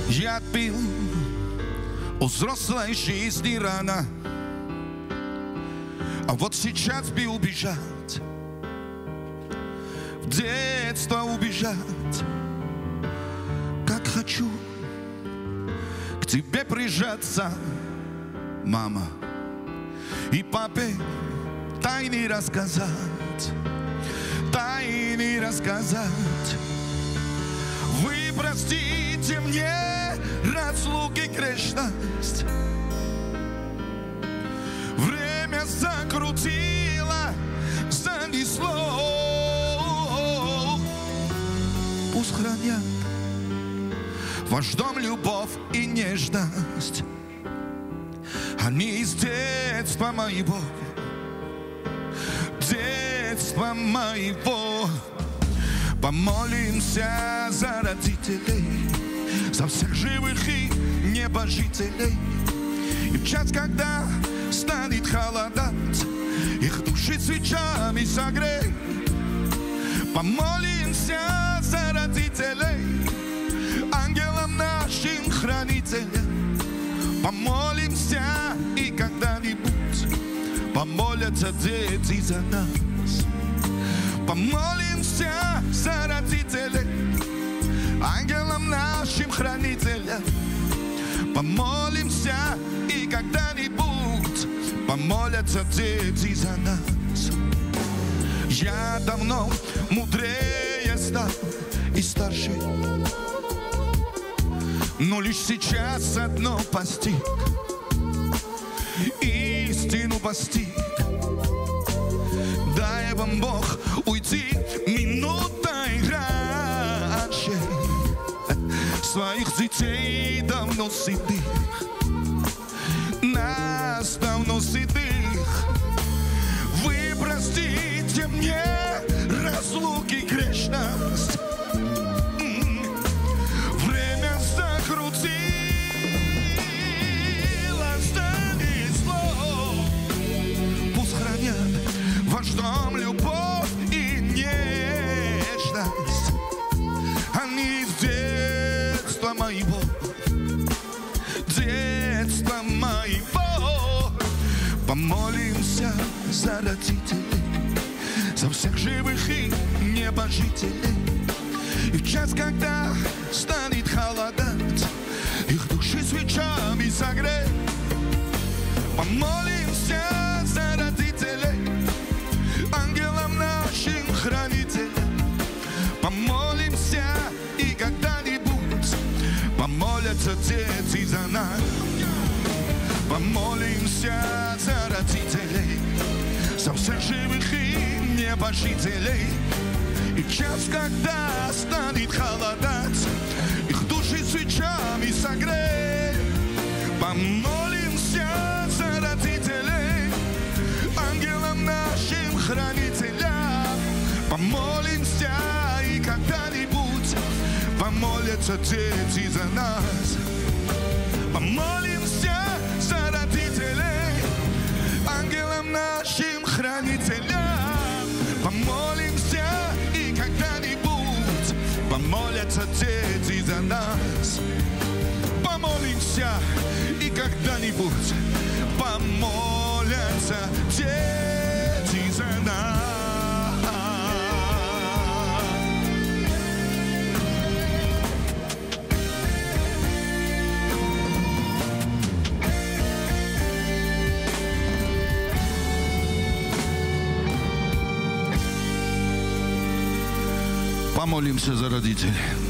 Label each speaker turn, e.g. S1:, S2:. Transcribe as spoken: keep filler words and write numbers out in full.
S1: Я пил у взрослой жизни рано, а вот сейчас бы убежать, в детство убежать. Как хочу к тебе прижаться, мама, и папе тайны рассказать, тайны рассказать. Вы простите мне разлуки грешность. Время закрутило, занесло. Пусть хранят ваш дом любовь и нежность. Они из детства моего, детства моего. Помолимся за родителей, за всех живых и небожителей. И в час, когда станет холодать, их души свечами согрей. Помолимся за родителей, ангелам нашим хранителям. Помолимся, и когда-нибудь помолятся дети за нас. Помолимся за родителей, ангелам нашим хранителям. Помолимся, и когда-нибудь помолятся дети за нас. Я давно мудрее стал и старше, но лишь сейчас одно постиг, истину постиг. Дай вам Бог уйти минутой раньше своих детей давно седых, нас давно седых. Вы простите мне разлуки грешность. Время закрутило, занесло. Пусть хранят ваш дом любовь и нежность. Они из детства моего, детства моего. Помолимся за родителей, за всех живых и небожителей. И в час, когда станет холодать, их души свечами согрей. Помолимся за родителей, ангелам нашим хранителям. Помолимся, и когда-нибудь помолятся дети за нас. Помолимся за родителей, за всех живых и небожителей. И в час, когда станет холодать, их души свечами согрей. Помолимся за родителей, ангелам нашим хранителям. Помолимся, и когда-нибудь помолятся дети за нас. Помолимся за родителей, ангелам нашим хранителям. Помолимся, и когда-нибудь помолятся дети за нас. Помолимся, и когда-нибудь помолятся дети за нас. Помолимся за родителей.